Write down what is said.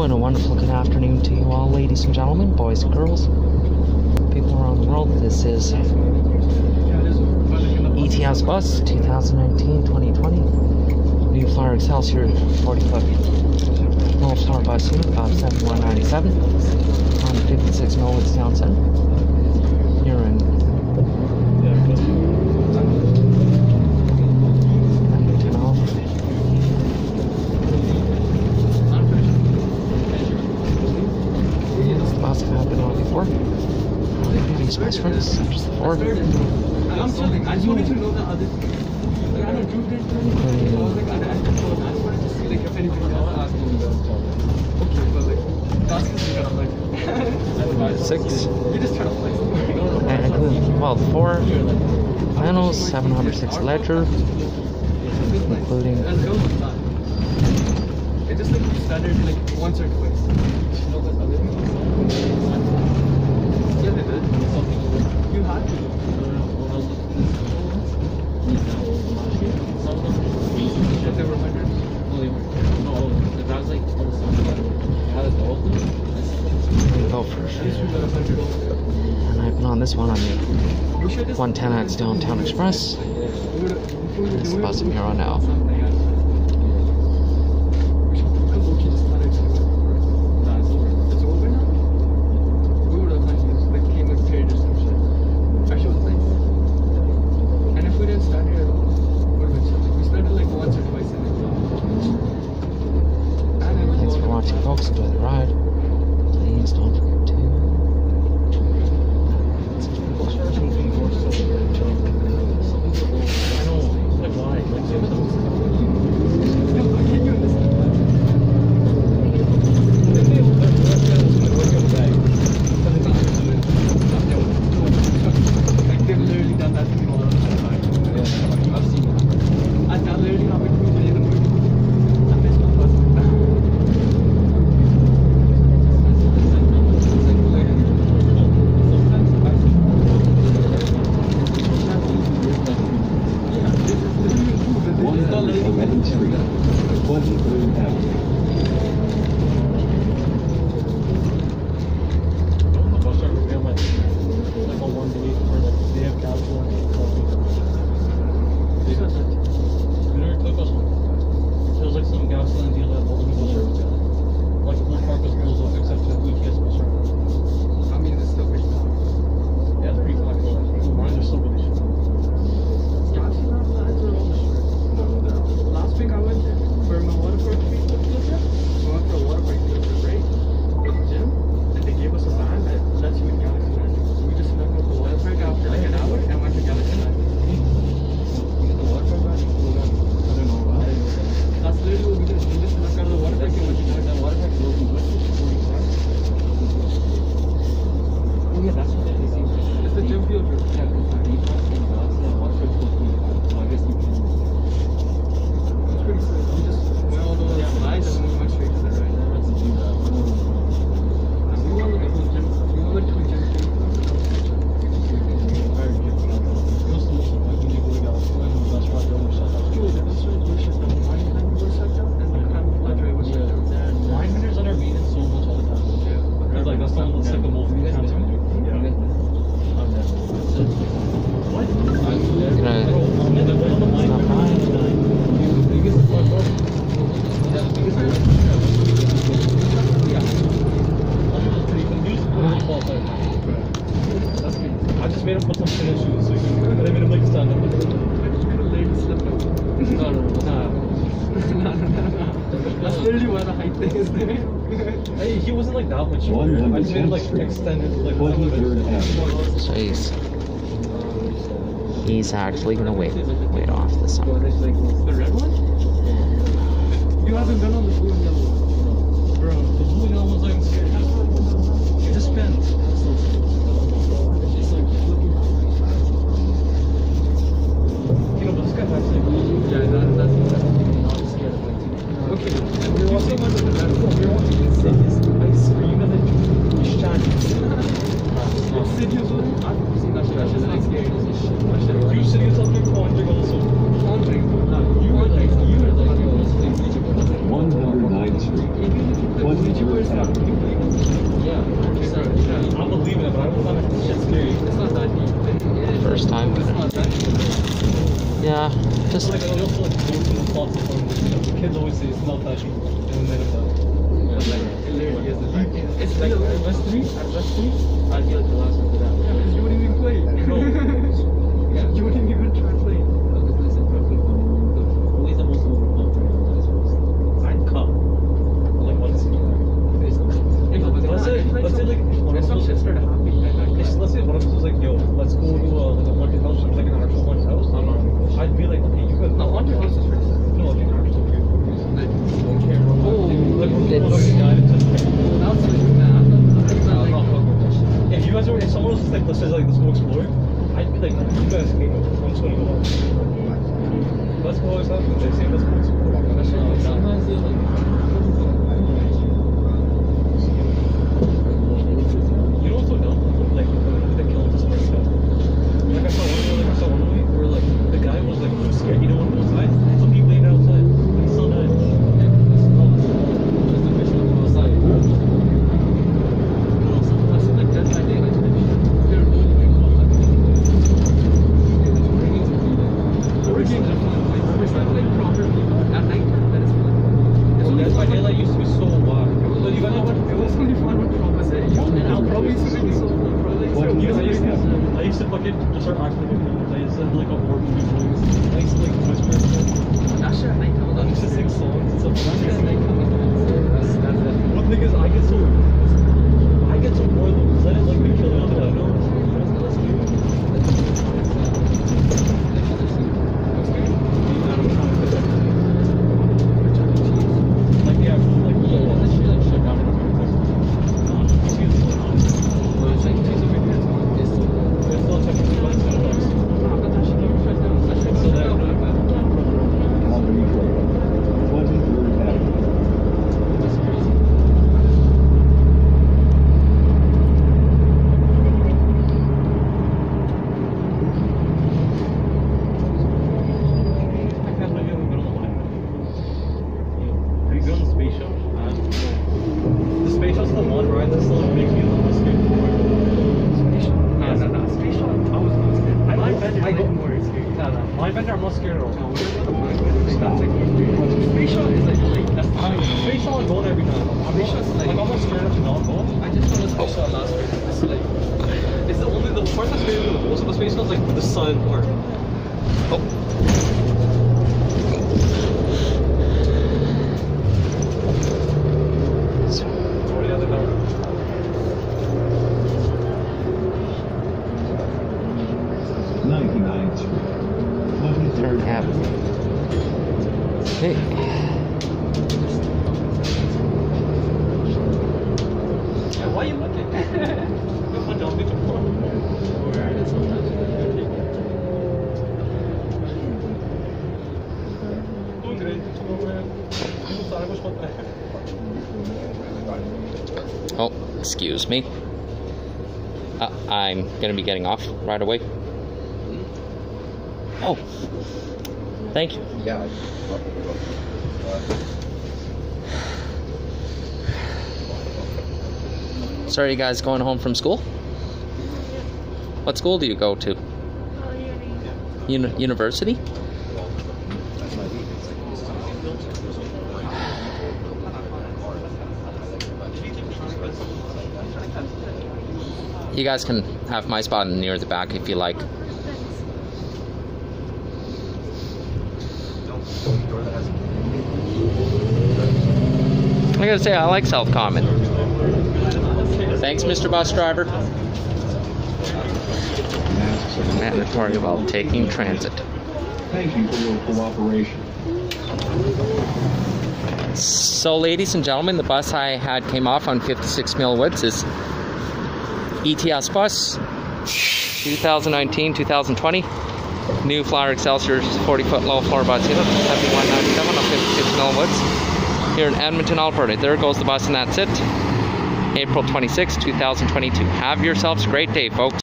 and a wonderful good afternoon to you all, ladies and gentlemen, boys and girls, people around the world. This is ETS Bus 2019-2020 New Flyer Excelsior 40-foot North Star bus unit, about 7197 on 56 Norwood Town Center. Here in Edmonton, Alberta. This bus have been on before. These bus friends, such as the Ford. I just wanted to know the other thing. I don't do this. I was like, I wanted to see like if anything else asking me about. Okay, but like, that's because you got like 6. You just try to play. And including, well, 4 panels, 706 ledger, including. It just like you started like once or twice. Yeah, they did. You had to. They were hundreds. Go first. And I've been on this one on the 110X Downtown Express. This bus I'm here on now. Thanks for watching, folks. Enjoy the ride. Please don't forget to. That's literally why the height thing is there. Hey, he wasn't like that much shorter. I just made him like extended like Jeez. He's actually gonna wait off the summer. The red one? You haven't been on the blue and yellow one. Bro, the blue and yellow one's like it just spins. It's like looking. You know, but this guy has like that's okay, we're also going to the red one. We're watching Insidious. I scream and then Insidious. I've seen that shit. That shit's not scary. You should use something Conjuring also. Conjuring? You were like 109. Just Like, I also like go to the spots for the kids always say it's not fashion, and then it literally is the fact. It's like at West 3, I feel like the last one to that. Yeah, because you wouldn't even play. No. Yeah. You wouldn't even try to play. Always the most overconfident. I'd cut. Like, honestly. Let's say like one of those shit started happening. Let's say one of us was like, yo, let's go to like a haunted house, like an actual haunted house. I'd be like, okay, you guys. No, haunted house is pretty sad. No, like an actual weird. Like, don't care. If you guys were, if someone was just like, let's say like, let's go explore, I'd be like, you guys can go. I'm just gonna go on. Let's go always happen. They say let's go explore. Sometimes they like. You know what's so dumb? Like the killing just like that. Like I saw one movie where like the guy was like scared. He didn't want to go outside, so he waited outside. He still died. I used to fucking just start acting like I used to have like a horror movie voice. I used to like whisper. That shit at nighttime. I used to sing songs and stuff. That shit at nighttime. One thing is, I get so bored though because I didn't like the killing of it. I know. Like yeah, like yeah, that shit like shut down. Mindbender, I'm not scared at all. Space Shot is like that's Space Shot I'm going every time. I'm not scared of not going. I just saw the Space Shot last week. It's like it's the only the part that's scared me the most of the Space Shot is like the sun part. Oh. Third Avenue. Okay. Why are you looking? Oh, excuse me. I'm gonna be getting off right away. Oh, thank you. Yeah. So are you guys going home from school? What school do you go to? University? You guys can have my spot near the back if you like. I gotta say, I like South Common. Thanks, Mr. Bus Driver. Mandatory while taking transit. Thank you for your cooperation. So, ladies and gentlemen, the bus I had came off on 56 Millwoods is ETS bus 2019-2020. New Flyer Excelsior 40-foot low floor bus unit, 7197 on 56 Millwoods. Here in Edmonton, Alberta. There goes the bus, and that's it. April 26, 2022. Have yourselves a great day, folks.